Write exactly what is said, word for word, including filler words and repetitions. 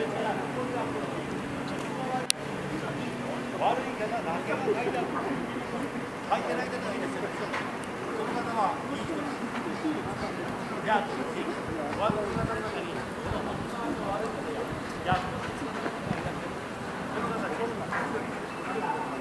悪い方、何件も書いてある。書いてない方がいいですよ。その方はいい人です。じゃあ、次、お分かりの中に、この本当の悪い方や、じゃあ、ごめんなさい、